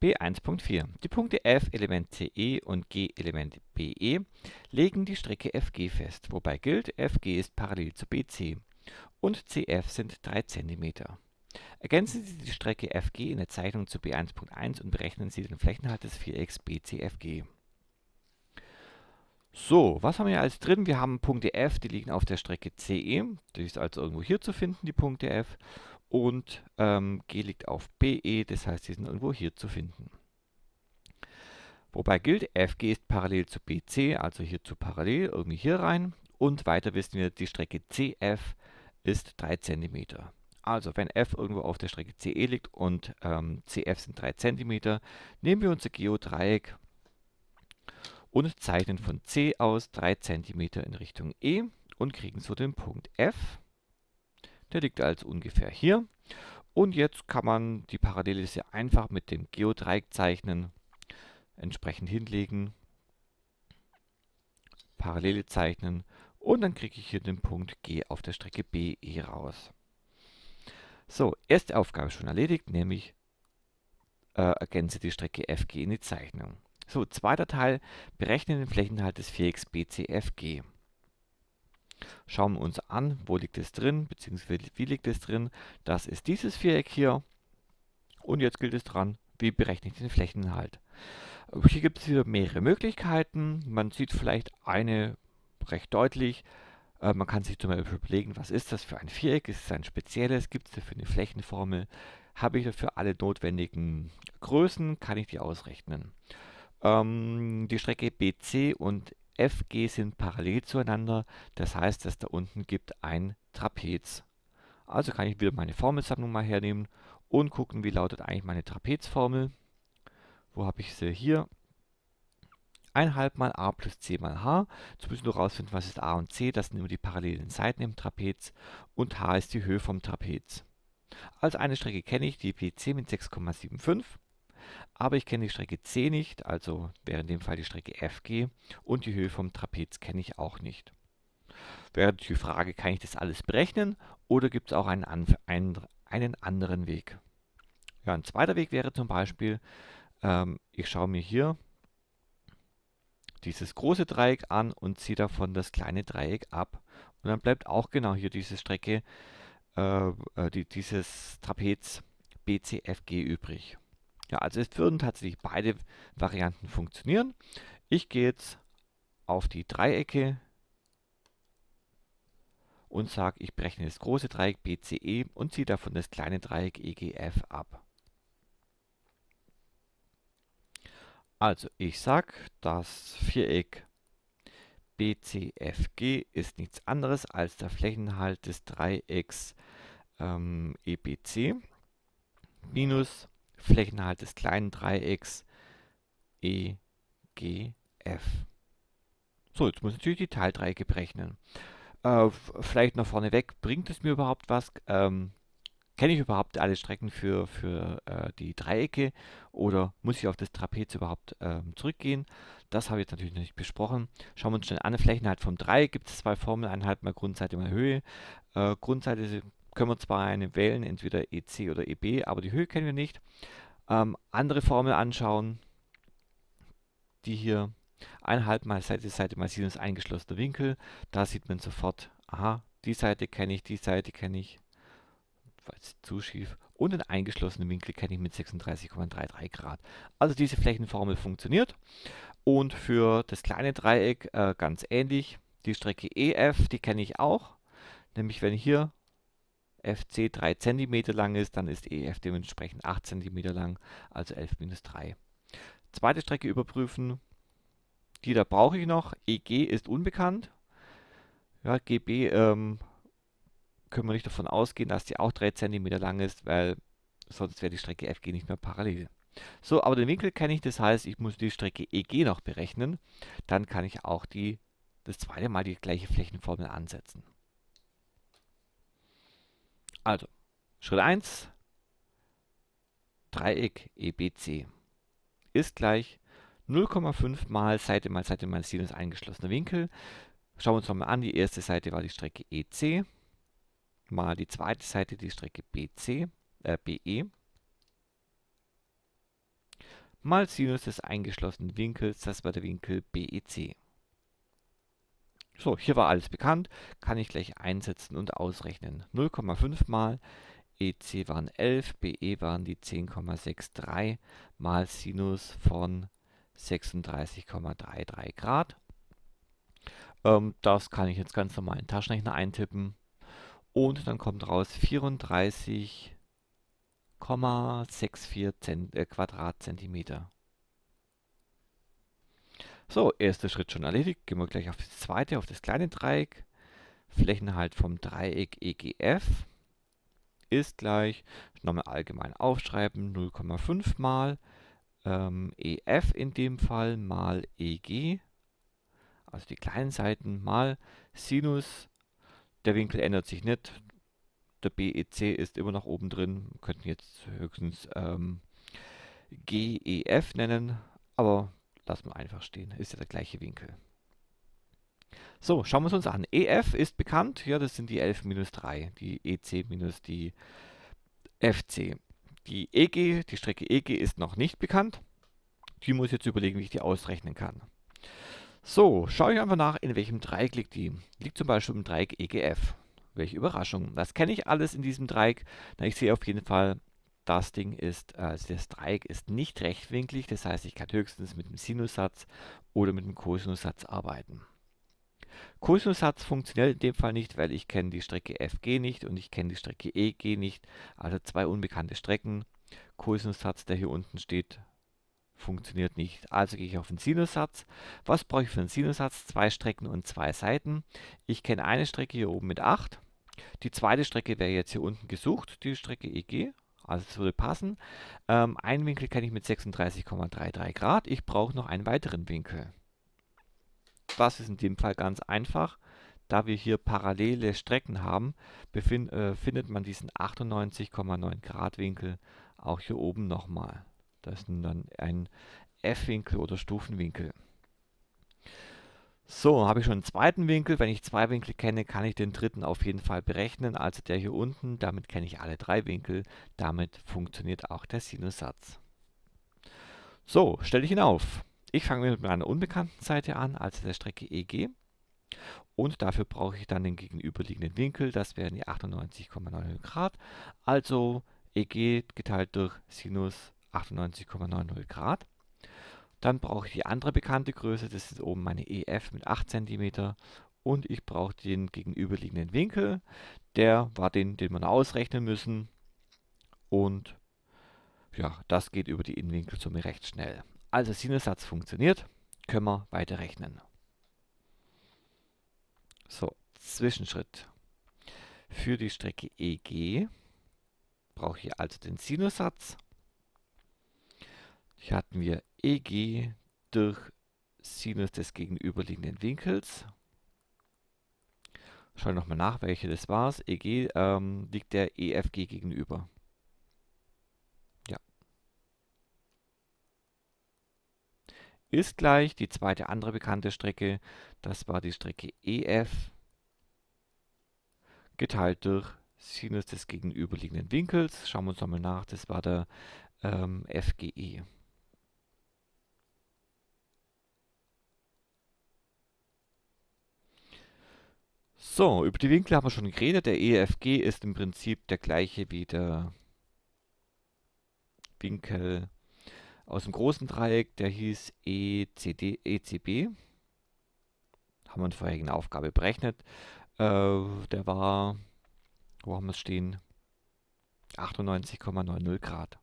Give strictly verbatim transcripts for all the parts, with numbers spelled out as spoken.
B eins Punkt vier. Die Punkte F, Element C E und G, Element B E, legen die Strecke F G fest, wobei gilt, F G ist parallel zu B C und C F sind drei Zentimeter. Ergänzen Sie die Strecke F G in der Zeichnung zu B eins Punkt eins und berechnen Sie den Flächeninhalt des Vierecks B C F G. So, was haben wir als drin? Wir haben Punkte F, die liegen auf der Strecke C E, die ist also irgendwo hier zu finden, die Punkte F. Und ähm, G liegt auf B E, das heißt, die sind irgendwo hier zu finden. Wobei gilt, F G ist parallel zu B C, also hierzu parallel, irgendwie hier rein. Und weiter wissen wir, die Strecke C F ist drei Zentimeter. Also wenn F irgendwo auf der Strecke C E liegt und ähm, C F sind drei Zentimeter, nehmen wir unser Geodreieck und zeichnen von C aus drei Zentimeter in Richtung E und kriegen so den Punkt F. Der liegt also ungefähr hier. Und jetzt kann man die Parallele sehr einfach mit dem Geodreieck zeichnen, entsprechend hinlegen, Parallele zeichnen und dann kriege ich hier den Punkt G auf der Strecke B E raus. So, erste Aufgabe schon erledigt, nämlich äh, ergänze die Strecke F G in die Zeichnung. So, zweiter Teil, berechne den Flächeninhalt des Vierecks B C F G. Schauen wir uns an, wo liegt es drin, beziehungsweise wie liegt es drin. Das ist dieses Viereck hier. Und jetzt gilt es dran, wie berechne ich den Flächeninhalt. Hier gibt es wieder mehrere Möglichkeiten. Man sieht vielleicht eine recht deutlich. Äh, man kann sich zum Beispiel überlegen, was ist das für ein Viereck? Ist es ein spezielles? Gibt es dafür eine Flächenformel? Habe ich dafür alle notwendigen Größen? Kann ich die ausrechnen? Ähm, die Strecke B C und F G sind parallel zueinander. Das heißt, dass da unten gibt ein Trapez. Also kann ich wieder meine Formelsammlung mal hernehmen und gucken, wie lautet eigentlich meine Trapezformel. Wo habe ich sie? Hier. eins halb mal a plus c mal h. Jetzt müssen wir herausfinden, was ist a und c. Das sind immer die parallelen Seiten im Trapez. Und h ist die Höhe vom Trapez. Also eine Strecke kenne ich, die B C mit sechs Komma fünfundsiebzig. Aber ich kenne die Strecke C nicht, also wäre in dem Fall die Strecke F G. Und die Höhe vom Trapez kenne ich auch nicht. Wäre die Frage, kann ich das alles berechnen oder gibt es auch einen, einen, einen anderen Weg? Ja, ein zweiter Weg wäre zum Beispiel, ähm, ich schaue mir hier dieses große Dreieck an und ziehe davon das kleine Dreieck ab. Und dann bleibt auch genau hier diese Strecke, äh, die, dieses Trapez B C F G übrig. Ja, also es würden tatsächlich beide Varianten funktionieren. Ich gehe jetzt auf die Dreiecke und sage, ich berechne das große Dreieck B C E und ziehe davon das kleine Dreieck E G F ab. Also ich sage, das Viereck B C F G ist nichts anderes als der Flächeninhalt des Dreiecks ähm, E B C minus Flächeninhalt des kleinen Dreiecks E G F. So, jetzt muss ich natürlich die Teildreiecke berechnen. Äh, vielleicht noch vorneweg, bringt es mir überhaupt was? Ähm, Kenne ich überhaupt alle Strecken für, für äh, die Dreiecke oder muss ich auf das Trapez überhaupt ähm, zurückgehen? Das habe ich jetzt natürlich noch nicht besprochen. Schauen wir uns schnell an. Flächeneinheit vom Dreieck gibt es zwei Formeln, einhalb mal Grundseite mal Höhe. Äh, Grundseite können wir zwar eine wählen, entweder E C oder E B, aber die Höhe kennen wir nicht. Ähm, andere Formel anschauen, die hier einhalb mal Seite, Seite mal Sinus eingeschlossener Winkel. Da sieht man sofort, aha, die Seite kenne ich, die Seite kenne ich. Falls zu schief. Und den eingeschlossenen Winkel kenne ich mit sechsunddreißig Komma dreiunddreißig Grad. Also diese Flächenformel funktioniert. Und für das kleine Dreieck äh, ganz ähnlich. Die Strecke E F, die kenne ich auch. Nämlich wenn hier F C drei Zentimeter lang ist, dann ist E F dementsprechend acht Zentimeter lang, also elf minus drei. Zweite Strecke überprüfen. Die da brauche ich noch. E G ist unbekannt. Ja, G B ähm, können wir nicht davon ausgehen, dass die auch drei Zentimeter lang ist, weil sonst wäre die Strecke F G nicht mehr parallel. So, aber den Winkel kenne ich, das heißt, ich muss die Strecke E G noch berechnen. Dann kann ich auch die, das zweite Mal die gleiche Flächenformel ansetzen. Also, Schritt eins, Dreieck E B C ist gleich null Komma fünf mal Seite mal Seite mal Sinus eingeschlossener Winkel. Schauen wir uns nochmal an, die erste Seite war die Strecke E C, mal die zweite Seite die Strecke B C, äh, B E. mal Sinus des eingeschlossenen Winkels, das war der Winkel B E C. So, hier war alles bekannt, kann ich gleich einsetzen und ausrechnen. null Komma fünf mal E C waren elf, B E waren die zehn Komma dreiundsechzig mal Sinus von sechsunddreißig Komma dreiunddreißig Grad. Ähm, das kann ich jetzt ganz normal in den Taschenrechner eintippen. Und dann kommt raus vierunddreißig Komma vierundsechzig äh, Quadratzentimeter. So, erster Schritt schon erledigt. Gehen wir gleich auf das zweite, auf das kleine Dreieck. Flächenhalt vom Dreieck E G F ist gleich, nochmal allgemein aufschreiben, null Komma fünf mal ähm, E F in dem Fall mal E G, also die kleinen Seiten, mal Sinus. Der Winkel ändert sich nicht. Der B E C ist immer noch oben drin. Wir könnten jetzt höchstens ähm, G E F nennen, aber lassen wir einfach stehen. Ist ja der gleiche Winkel. So, schauen wir es uns an. E F ist bekannt. Ja, das sind die elf minus drei. Die E C minus die F C. Die E G, die Strecke E G ist noch nicht bekannt. Die muss ich jetzt überlegen, wie ich die ausrechnen kann. So, schaue ich einfach nach, in welchem Dreieck liegt die. Liegt zum Beispiel im Dreieck E G F. Welche Überraschung. Was kenne ich alles in diesem Dreieck? Na, ich sehe auf jeden Fall, das Ding ist, also das Dreieck ist nicht rechtwinklig. Das heißt, ich kann höchstens mit dem Sinussatz oder mit dem Kosinussatz arbeiten. Kosinussatz funktioniert in dem Fall nicht, weil ich kenne die Strecke F G nicht und ich kenne die Strecke E G nicht. Also zwei unbekannte Strecken. Kosinussatz, der hier unten steht, funktioniert nicht. Also gehe ich auf den Sinussatz. Was brauche ich für einen Sinussatz? Zwei Strecken und zwei Seiten. Ich kenne eine Strecke hier oben mit acht. Die zweite Strecke wäre jetzt hier unten gesucht, die Strecke E G. Also es würde passen. Ähm, einen Winkel kenne ich mit sechsunddreißig Komma dreiunddreißig Grad. Ich brauche noch einen weiteren Winkel. Das ist in dem Fall ganz einfach. Da wir hier parallele Strecken haben, befind, äh, findet man diesen achtundneunzig Komma neun Grad Winkel auch hier oben nochmal. Das ist dann ein F-Winkel oder Stufenwinkel. So, habe ich schon einen zweiten Winkel. Wenn ich zwei Winkel kenne, kann ich den dritten auf jeden Fall berechnen. Also der hier unten, damit kenne ich alle drei Winkel. Damit funktioniert auch der Sinussatz. So, stelle ich ihn auf. Ich fange mit meiner unbekannten Seite an, also der Strecke E G. Und dafür brauche ich dann den gegenüberliegenden Winkel. Das wären die achtundneunzig Komma neun Grad. Also E G geteilt durch Sinus achtundneunzig Komma neun null Grad. Dann brauche ich die andere bekannte Größe, das ist oben meine E F mit acht Zentimeter. Und ich brauche den gegenüberliegenden Winkel. Der war den, den wir ausrechnen müssen. Und ja, das geht über die Innenwinkelsumme recht schnell. Also Sinussatz funktioniert, können wir weiterrechnen. So, Zwischenschritt. Für die Strecke E G brauche ich also den Sinussatz. Hier hatten wir E G durch Sinus des gegenüberliegenden Winkels. Schauen wir nochmal nach, welche das war. E G ähm, liegt der E F G gegenüber. Ja. Ist gleich die zweite andere bekannte Strecke. Das war die Strecke E F geteilt durch Sinus des gegenüberliegenden Winkels. Schauen wir uns nochmal nach. Das war der ähm, F G E. So, über die Winkel haben wir schon geredet. Der E F G ist im Prinzip der gleiche wie der Winkel aus dem großen Dreieck. Der hieß E C D, E C B. Haben wir in der vorherigen Aufgabe berechnet. Äh, der war, wo haben wir es stehen? achtundneunzig Komma neunzig Grad.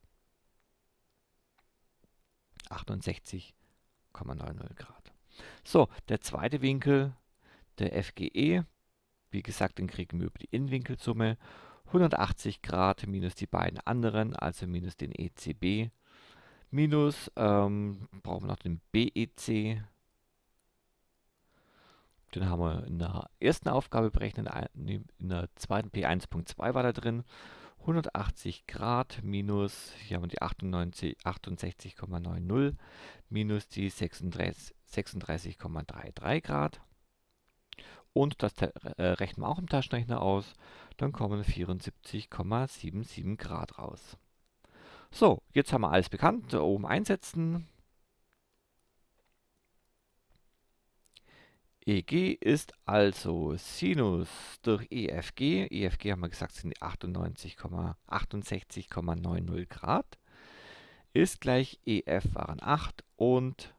achtundsechzig Komma neunzig Grad. So, der zweite Winkel, der F G E. Wie gesagt, den kriegen wir über die Innenwinkelsumme. hundertachtzig Grad minus die beiden anderen, also minus den E C B. Minus, ähm, brauchen wir noch den B E C. Den haben wir in der ersten Aufgabe berechnet, in der zweiten P eins Punkt zwei war da drin. hundertachtzig Grad minus, hier haben wir die achtundsechzig Komma neunzig minus die sechsunddreißig Komma dreiunddreißig Grad. Und das äh, rechnen wir auch im Taschenrechner aus. Dann kommen vierundsiebzig Komma siebenundsiebzig Grad raus. So, jetzt haben wir alles bekannt. Da oben einsetzen. E G ist also Sinus durch E F G. E F G haben wir gesagt, sind achtundneunzig, achtundsechzig Komma neunzig Grad. Ist gleich E F waren acht und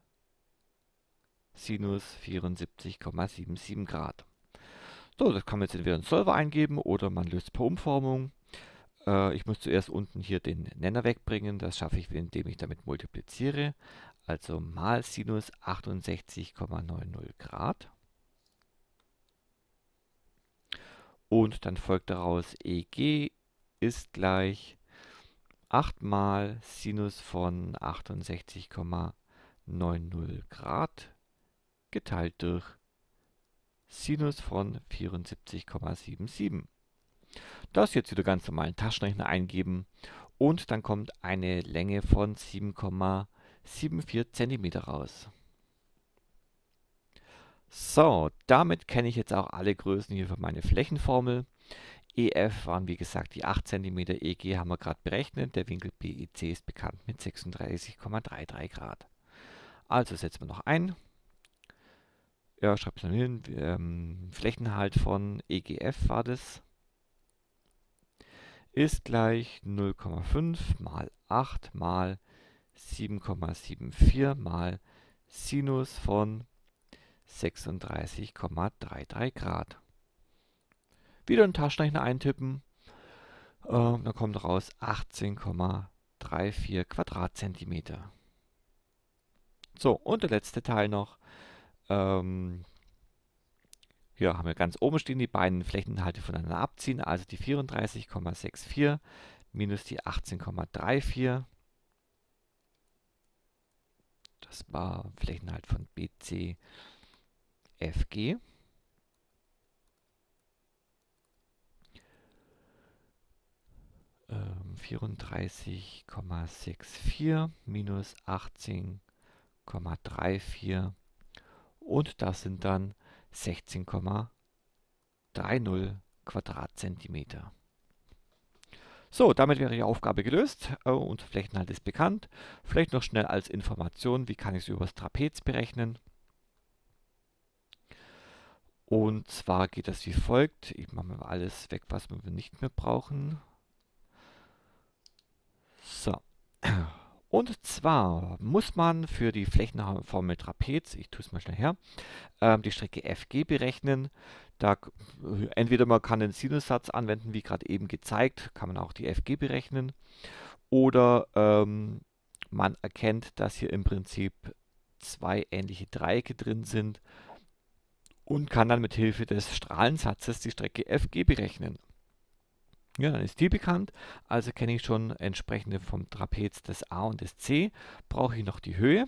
Sinus vierundsiebzig Komma siebenundsiebzig Grad. So, das kann man jetzt entweder in den Solver eingeben oder man löst per Umformung. Äh, ich muss zuerst unten hier den Nenner wegbringen. Das schaffe ich, indem ich damit multipliziere. Also mal Sinus achtundsechzig Komma neunzig Grad. Und dann folgt daraus E G ist gleich acht mal Sinus von achtundsechzig Komma neunzig Grad geteilt durch Sinus von vierundsiebzig Komma siebenundsiebzig. Das jetzt wieder ganz normalen Taschenrechner eingeben und dann kommt eine Länge von sieben Komma vierundsiebzig Zentimeter raus. So, damit kenne ich jetzt auch alle Größen hier für meine Flächenformel. E F waren wie gesagt die acht Zentimeter, E G haben wir gerade berechnet, der Winkel B E C ist bekannt mit sechsunddreißig Komma dreiunddreißig Grad. Also setzen wir noch ein. Ja, schreibt es dann hin, ähm, Flächeninhalt von E G F war das, ist gleich null Komma fünf mal acht mal sieben Komma vierundsiebzig mal Sinus von sechsunddreißig Komma dreiunddreißig Grad. Wieder einen Taschenrechner eintippen, äh, dann kommt raus achtzehn Komma vierunddreißig Quadratzentimeter. So, und der letzte Teil noch. Ähm, hier haben wir ganz oben stehen die beiden Flächeninhalte voneinander abziehen, also die vierunddreißig Komma vierundsechzig minus die achtzehn Komma vierunddreißig. Das war Flächeninhalt von B C F G. Ähm, vierunddreißig Komma vierundsechzig minus achtzehn Komma vierunddreißig und das sind dann sechzehn Komma dreißig Quadratzentimeter. So, damit wäre die Aufgabe gelöst äh, und Flächeninhalt ist bekannt. Vielleicht noch schnell als Information, wie kann ich es über das Trapez berechnen? Und zwar geht das wie folgt. Ich mache mal alles weg, was wir nicht mehr brauchen. So. Und zwar muss man für die Flächenformel Trapez, ich tue es mal schnell her, ähm, die Strecke F G berechnen. Da, entweder man kann den Sinussatz anwenden, wie gerade eben gezeigt, kann man auch die F G berechnen. Oder ähm, man erkennt, dass hier im Prinzip zwei ähnliche Dreiecke drin sind und kann dann mit Hilfe des Strahlensatzes die Strecke F G berechnen. Ja, dann ist die bekannt, also kenne ich schon entsprechende vom Trapez des A und des C. Brauche ich noch die Höhe.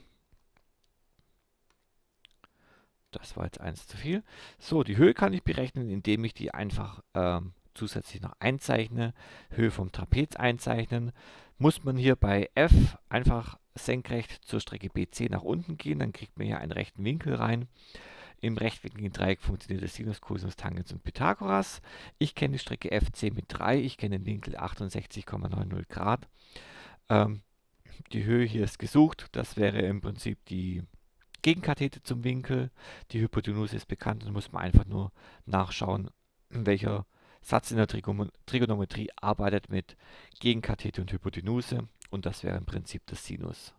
Das war jetzt eins zu viel. So, die Höhe kann ich berechnen, indem ich die einfach ähm, zusätzlich noch einzeichne. Höhe vom Trapez einzeichnen. Muss man hier bei F einfach senkrecht zur Strecke B C nach unten gehen, dann kriegt man hier einen rechten Winkel rein. Im rechtwinkligen Dreieck funktioniert das Sinus, Cosinus, Tangens und Pythagoras. Ich kenne die Strecke F C mit drei, ich kenne den Winkel achtundsechzig Komma neunzig Grad. Ähm, die Höhe hier ist gesucht, das wäre im Prinzip die Gegenkathete zum Winkel. Die Hypotenuse ist bekannt, dann muss man einfach nur nachschauen, welcher Satz in der Trigonometrie arbeitet mit Gegenkathete und Hypotenuse und das wäre im Prinzip das Sinus.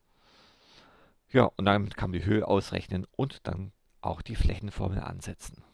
Ja, und damit kann man die Höhe ausrechnen und dann auch die Flächenformel ansetzen.